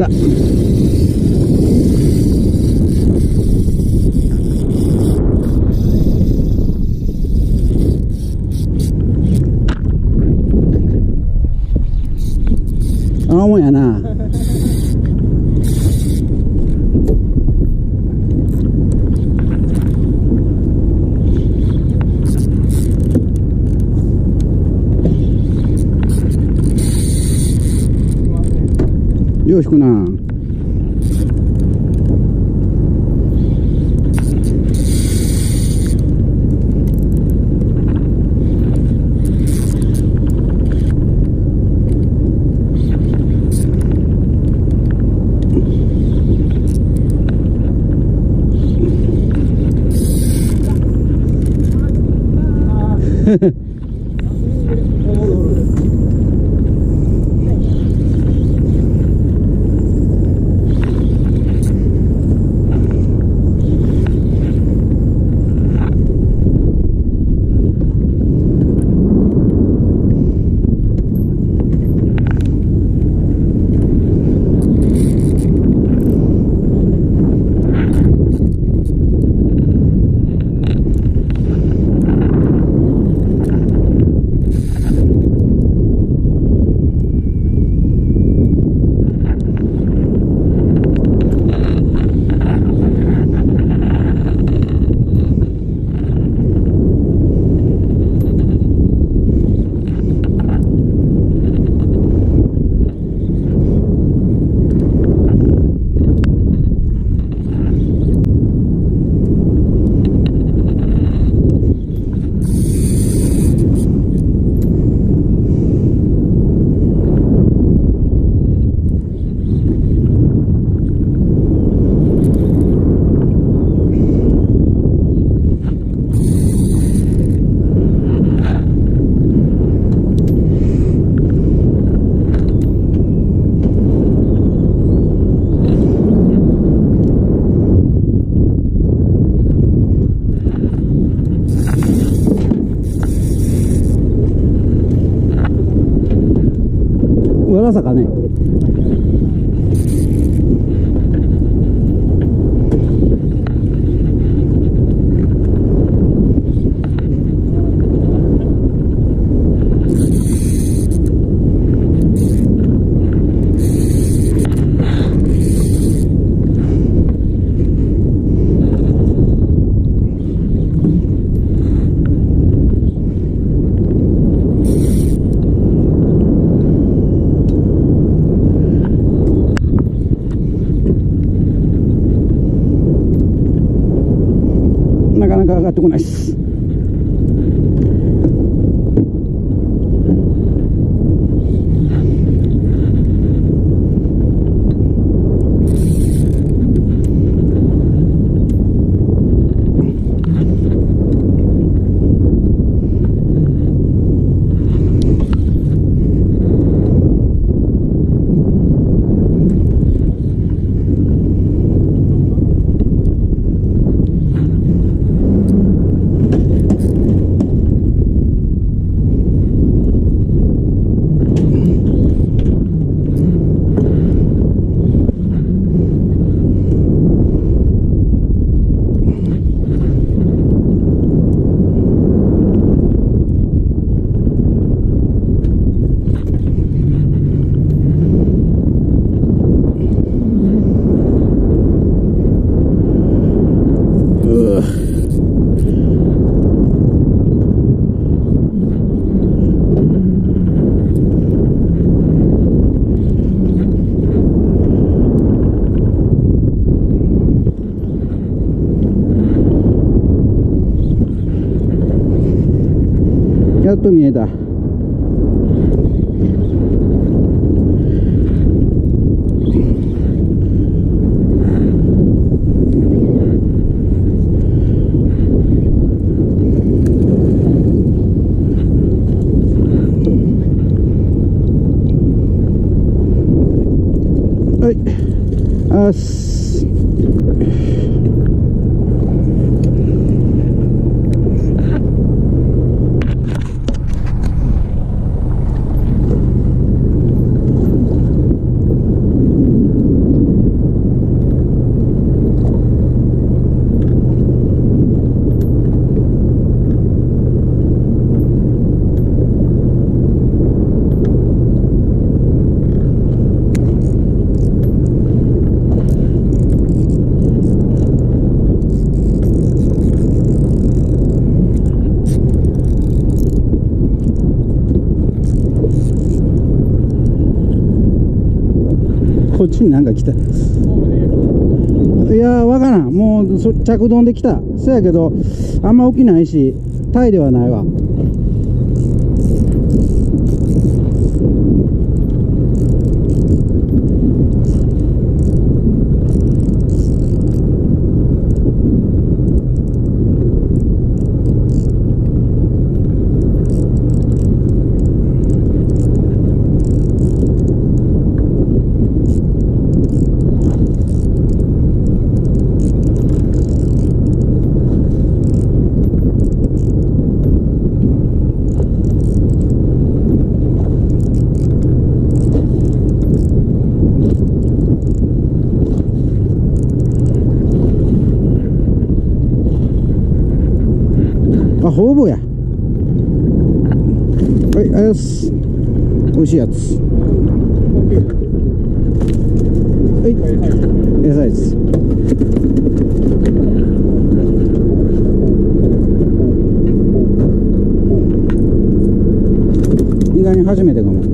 た。ああもんやな。よろしくな。わらさかね。なかなか上がってこないです。やっと見えた。はい、あっす。 こっちになんか来た。いやー、わからん。もう着丼で来た。そやけどあんま起きないし、タイではないわ。あ、ほぼや。はい、あります。美味しいやつ。はい、野菜です。意外に初めてかも。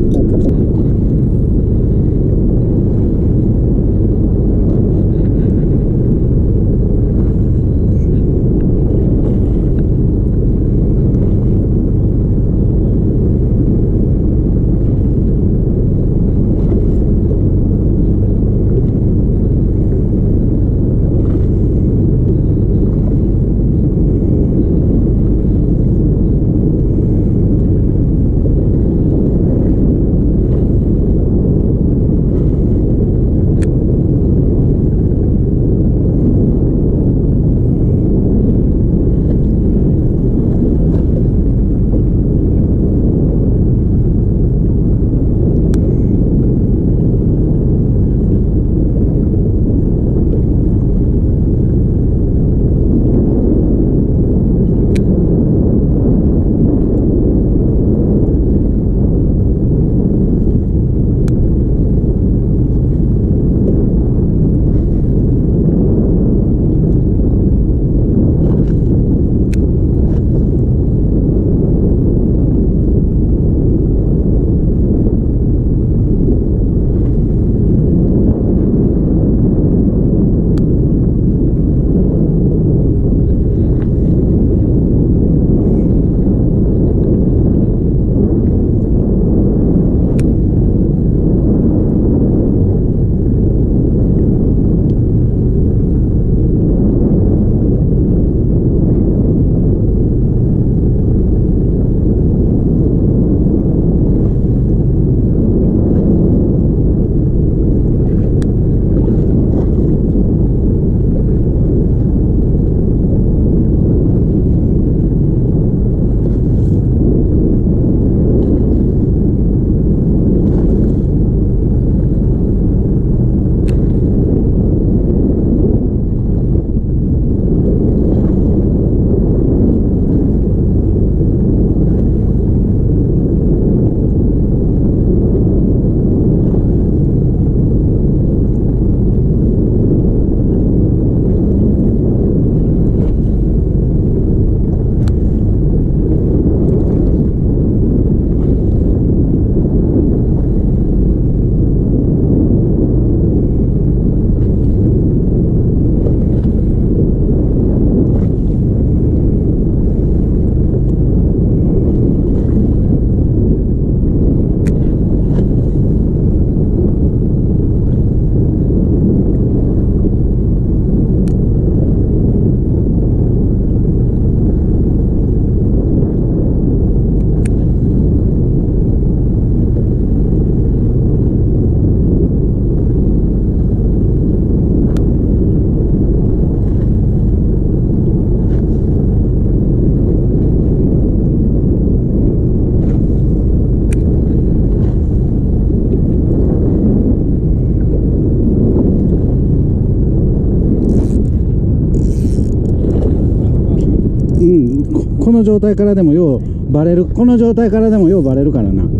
この状態からでもようバレる、この状態からでもようバレるからな。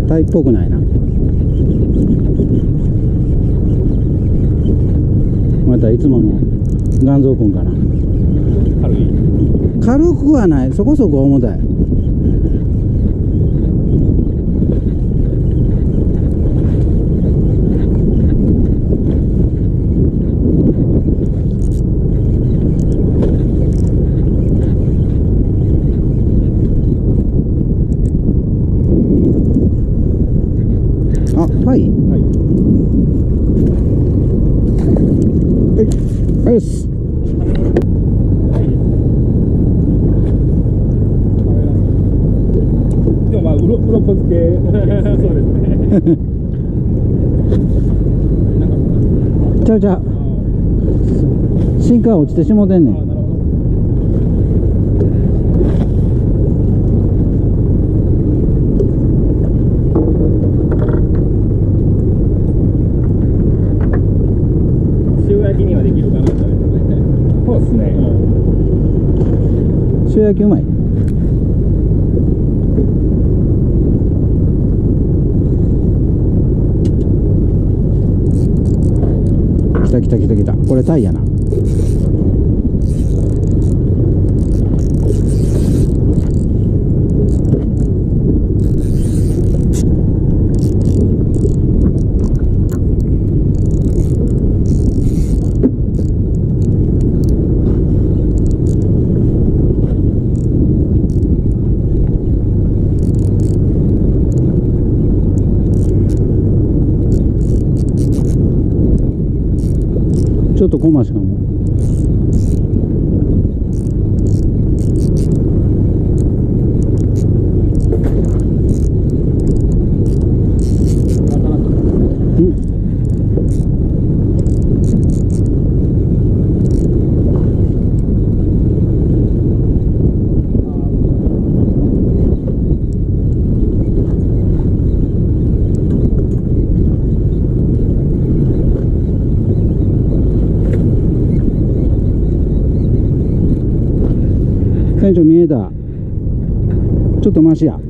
タイっぽくないな。またいつもの元蔵君かな。 軽い。 軽くはない、そこそこ重たい。あ、はい。 はい。 はいっす。 でもまあうろこ付けそうですね。なんかちゃうちゃう。シンカー落ちてしもてんねん。 なるほど。塩焼きにはできるかなと思って。そうですね。 塩焼きうまい。来た来た来た来た。これタイやな。ちょっと小増しかも。船長見えた。ちょっとマシや。